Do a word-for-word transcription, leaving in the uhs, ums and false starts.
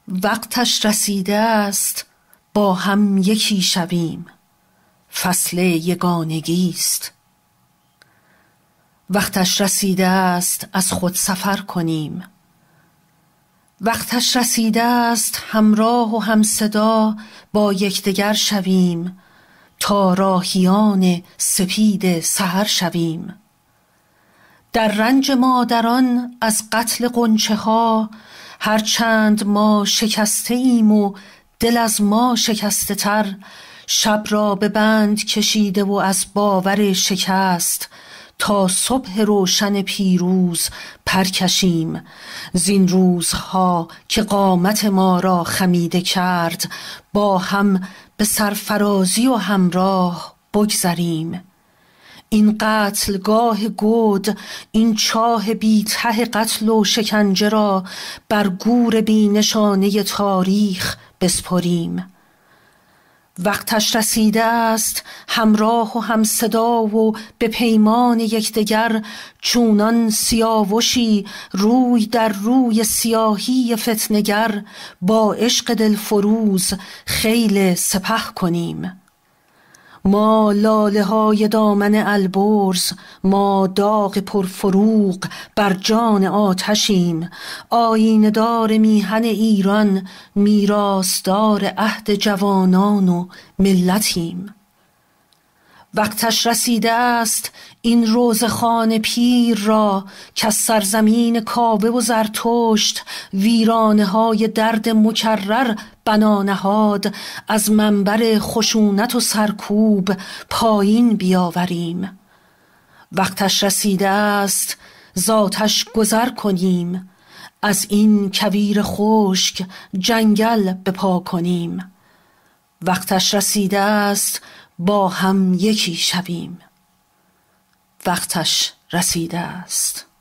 وقتش رسیده است با هم یکی شویم، فصل یگانگی است. وقتش رسیده است از خود سفر کنیم، وقتش رسیده است همراه و همصدا با یکدیگر شویم تا راهیان سپید سحر شویم. در رنج مادران از قتل غنچه ها هرچند ما شکسته ایم و دل از ما شکسته تر، شب را به بند کشیده و از باور شکست تا صبح روشن پیروز پر کشیم. زین روزها که قامت ما را خمیده کرد با هم به سرفرازی و همراه بگذریم. این قتلگاه گود، این چاه بی ته قتل و شکنجه را بر گور بی نشانه تاریخ بسپریم. وقتش رسیده است همراه و همصدا و به پیمان یکدیگر چونان سیاوشی روی در روی سیاهی فتنگر با عشق دلفروز خیل سپه کنیم. ما لاله های دامن البرز، ما داغ پرفروغ بر جان آتشیم. آیینه دار میهن ایران، میراثدار عهد جوانان و ملتیم. وقتش رسیده است این روزخان پیر را که از سرزمین کاوه و زرتشت ویرانه های درد مکرر بنا نهاد، از منبر خشونت و سرکوب پایین بیاوریم. وقتش رسیده است ذاتش گذر کنیم، از این کویر خشک جنگل بپا کنیم. وقتش رسیده است با هم یکی شویم، وقتش رسیده است.